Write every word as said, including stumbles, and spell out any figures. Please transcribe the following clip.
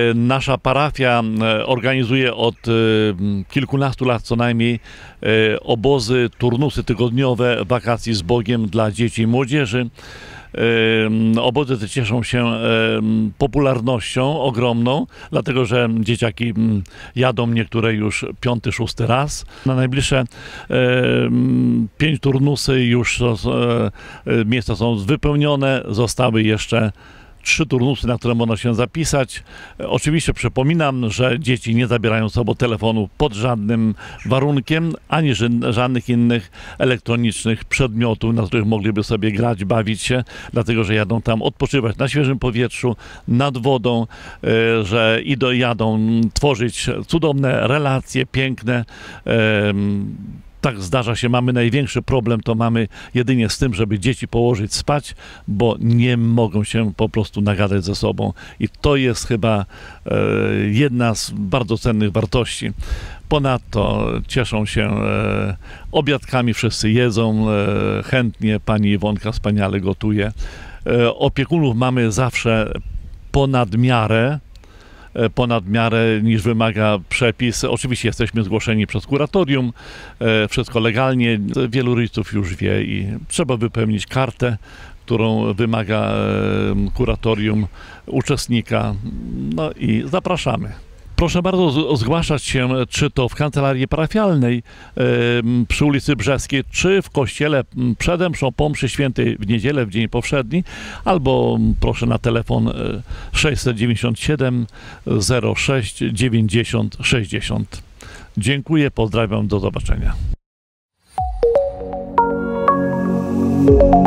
Nasza parafia organizuje od kilkunastu lat co najmniej obozy, turnusy tygodniowe wakacji z Bogiem dla dzieci i młodzieży. Obozy te cieszą się popularnością ogromną, dlatego że dzieciaki jadą niektóre już piąty, szósty raz. Na najbliższe pięć turnusy już miejsca są wypełnione, zostały jeszcze trzy turnusy, na które można się zapisać. Oczywiście przypominam, że dzieci nie zabierają z sobą telefonu pod żadnym warunkiem, ani żadnych innych elektronicznych przedmiotów, na których mogliby sobie grać, bawić się, dlatego że jadą tam odpoczywać na świeżym powietrzu, nad wodą, że idą, jadą tworzyć cudowne relacje, piękne. Tak zdarza się, mamy największy problem, to mamy jedynie z tym, żeby dzieci położyć spać, bo nie mogą się po prostu nagadać ze sobą. I to jest chyba e, jedna z bardzo cennych wartości. Ponadto cieszą się e, obiadkami, wszyscy jedzą e, chętnie, pani Iwonka wspaniale gotuje. E, opiekunów mamy zawsze ponad miarę. ponad miarę niż wymaga przepis. Oczywiście jesteśmy zgłoszeni przez kuratorium, wszystko legalnie. Wielu rodziców już wie i trzeba wypełnić kartę, którą wymaga kuratorium uczestnika. No i zapraszamy. Proszę bardzo zgłaszać się, czy to w kancelarii parafialnej e, przy ulicy Brzeskiej, czy w kościele przed mszą, po mszy świętej w niedzielę, w dzień powszedni, albo proszę na telefon sześćset dziewięćdziesiąt siedem zero sześć dziewięćdziesiąt sześćdziesiąt. Dziękuję, pozdrawiam, do zobaczenia.